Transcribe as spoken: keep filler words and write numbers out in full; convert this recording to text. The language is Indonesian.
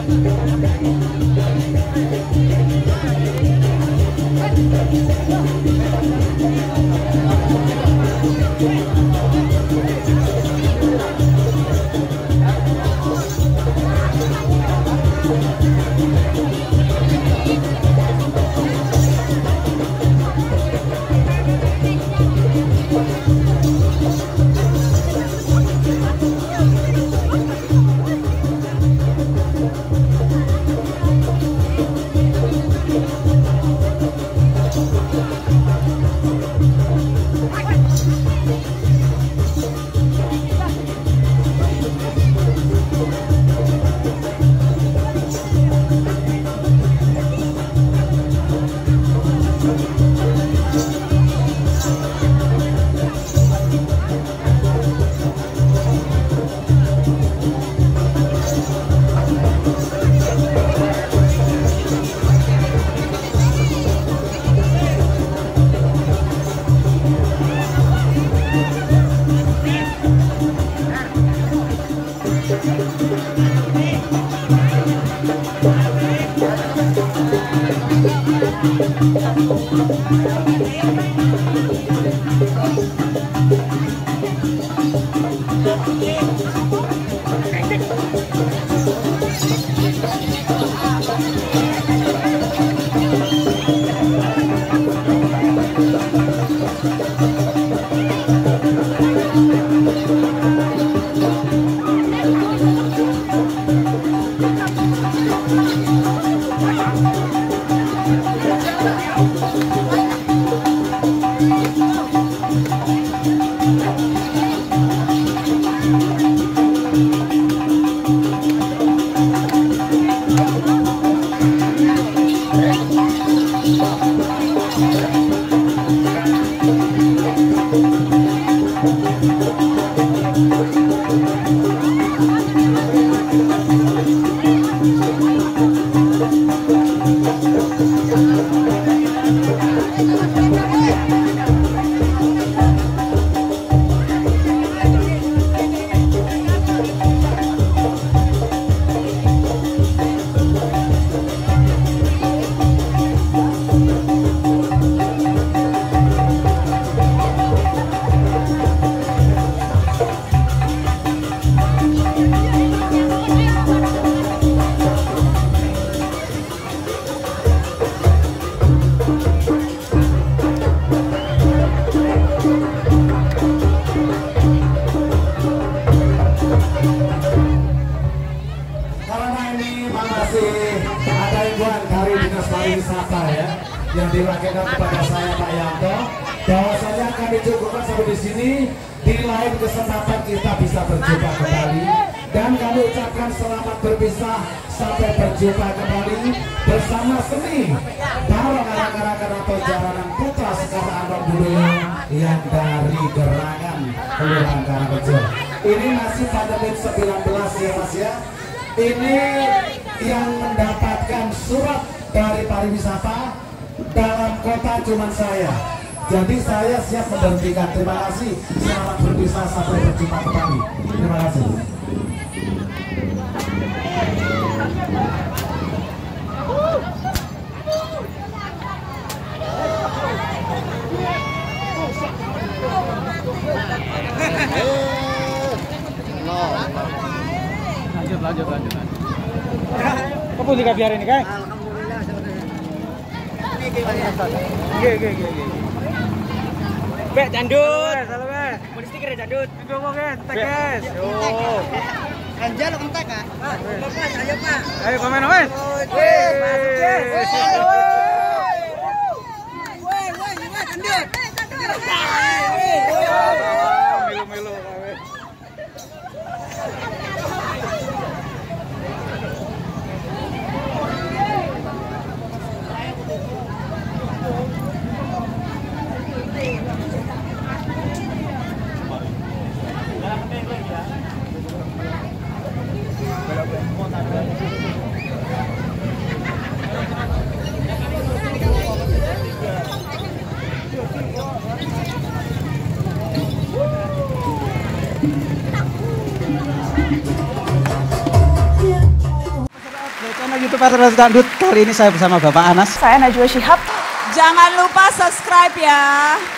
Pariwisata ya yang diwakilkan kepada saya Pak Yanto, bahwasanya kami cukupkan sampai di sini. Di lain kesempatan kita bisa berjumpa kembali, dan kami ucapkan selamat berpisah sampai berjumpa kembali bersama seni barong arak-arakan atau jaranan putra Sekar Andong Budaya yang dari Gerangan Kelurahan Karangrejo. Ini masih pandemi sembilan belas ya Mas ya. Ini yang mendapatkan surat dari pariwisata dalam kota cuma saya. Jadi saya siap memberhentikan. Terima kasih. Selamat berpisah sampai berjumpa kembali. Terima kasih. Lanjut, lanjut, lanjut. Kamu juga biar ini kan? Alhamdulillah sebenarnya. Ini Oke, oke, oke, oke. Bek dandut. Salam, Bek. Mau di stiker ya dandut. Go, go, guys. Tek, guys. Yo. Anjal lo kentek ah. Mas, ayo Pak. Ayo komen, Mas. Woi, masuk guys. Woi, woi, woi, dandut. Milu-milu. Patriot Dangdut. Kali ini saya bersama Bapak Anas. Saya Najwa Shihab. Jangan lupa subscribe ya.